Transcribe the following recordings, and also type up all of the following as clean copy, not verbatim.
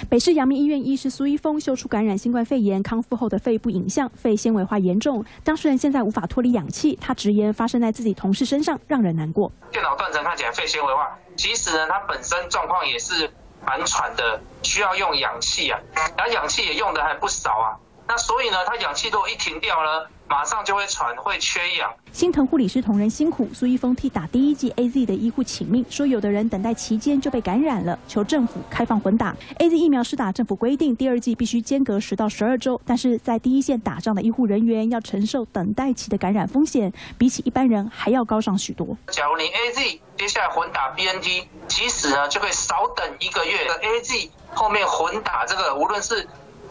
北市阳明医院医师苏一峰秀出感染新冠肺炎康复后的肺部影像，肺纤维化严重，当事人现在无法脱离氧气。他直言发生在自己同事身上，让人难过。 电脑断层看起来肺纤维化，其实呢，他本身状况也是蛮喘的，需要用氧气啊，然后氧气也用的还不少啊。那所以呢，他氧气如果一停掉呢，马上就会喘，会缺氧。 心疼护理师同仁辛苦，苏一峰替打第1剂 AZ 的医护请命，说有的人等待期间就被感染了，求政府开放混打 AZ 疫苗施打。政府规定第2剂必须间隔10到12周，但是在第一线打仗的医护人员要承受等待期的感染风险，比起一般人还要高上许多。 假如你 AZ 接下来混打 BNT， 其实呢就可以少等1个月的 AZ 后面混打这个，无论是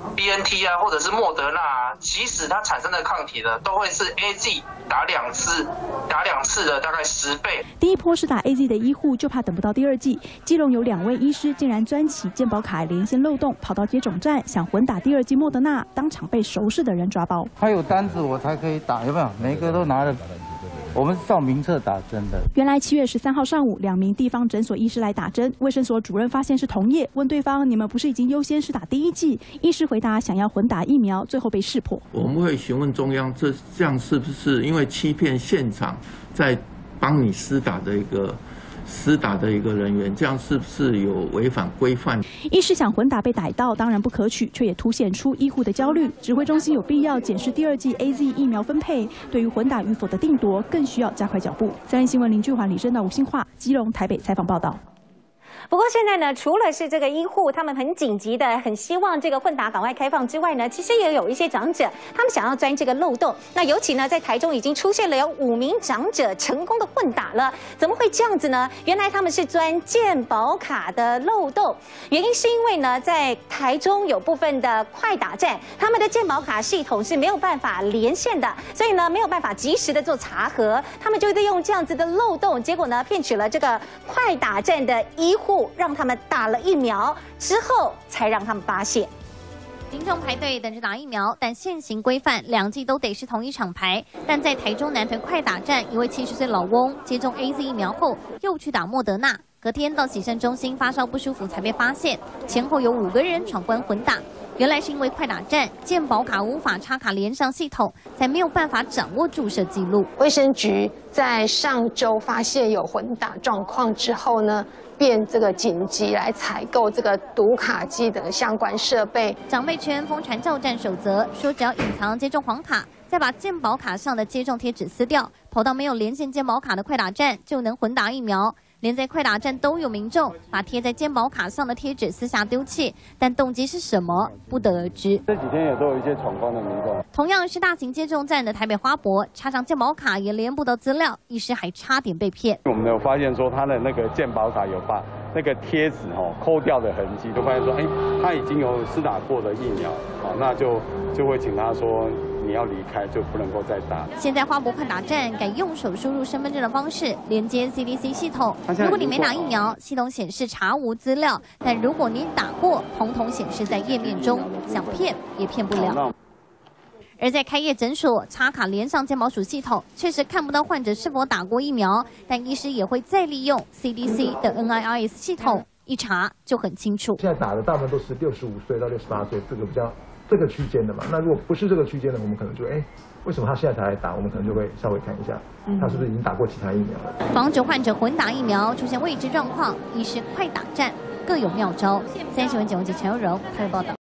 BNT 啊，或者是莫德纳啊，即使它产生的抗体呢，都会是 AZ 打2次的大概10倍。 第一波是打 AZ 的医护就怕等不到第2剂，基隆有2位医师竟然钻起健保卡连线漏洞，跑到接种站想混打第2剂莫德纳，当场被熟识的人抓包。 他有单子我才可以打，有没有？每一个都拿着。我们是照名册打针的。 原来7月13号上午，2名地方诊所医师来打针，卫生所主任发现是同业，问对方：“你们不是已经优先是打第1剂？”医师回答：“想要混打疫苗。”最后被识破。 我们会询问中央，这样是不是因为欺骗现场在帮你施打的一个人员，这样是不是有违反规范？ 医师想混打被逮到，当然不可取，却也凸显出医护的焦虑。指挥中心有必要检视第2剂 AZ 疫苗分配，对于混打与否的定夺，更需要加快脚步。3立新闻林俊华、李正道、吴信化，基隆、台北采访报道。 不过现在呢，除了是这个医护，他们很紧急的，很希望这个混打赶快开放之外呢，其实也有一些长者，他们想要钻这个漏洞。那尤其呢，在台中已经出现了有5名长者成功的混打了，怎么会这样子呢？原来他们是钻健保卡的漏洞，原因是因为呢，在台中有部分的快打站，他们的健保卡系统是没有办法连线的，所以呢没有办法及时的做查核，他们就利用这样子的漏洞，结果呢骗取了这个快打站的医护。让他们打了疫苗之后，才让他们发现。 民众排队等着打疫苗，但现行规范2剂都得是同一厂牌。但在台中南屯快打站，一位70岁老翁接种 AZ 疫苗后，又去打莫德纳，隔天到洗肾中心发烧不舒服才被发现，前后有5个人闯关混打。原来是因为快打站健保卡无法插卡连上系统，才没有办法掌握注射记录。 卫生局在上周发现有混打状况之后呢，便这个紧急来采购这个读卡机的相关设备。 长辈圈疯传教战守则，说只要隐藏接种黄卡，再把健保卡上的接种贴纸撕掉，跑到没有连线健保卡的快打站就能混打疫苗。连在快打站都有民众把贴在健保卡上的贴纸私下丢弃，但动机是什么不得而知。 这几天也都有一些闯关的民众。 同样是大型接种站的台北花博，插上健保卡也连不到资料，医师还差点被骗。 我们有发现说他的那个健保卡有把那个贴纸抠掉的痕迹，就发现说，他已经有施打过的疫苗，那就会请他说。你要离开就不能够再打。 现在花博快打站改用手输入身份证的方式连接 CDC 系统。如果你没打疫苗，系统显示查无资料；但如果你打过，统统显示在页面中，想骗也骗不了。而在开业诊所插卡连上健保署系统，确实看不到患者是否打过疫苗，但医师也会再利用 CDC 的 NIRS 系统，一查就很清楚。 现在打的大部分都是65岁到68岁，这个比较。这个区间的嘛，那如果不是这个区间的，我们可能就为什么他现在才来打？我们可能就会稍微看一下，他是不是已经打过其他疫苗了。 防止患者混打疫苗出现未知状况，医师快打站各有妙招。3立新闻9记陈佑柔台北报道。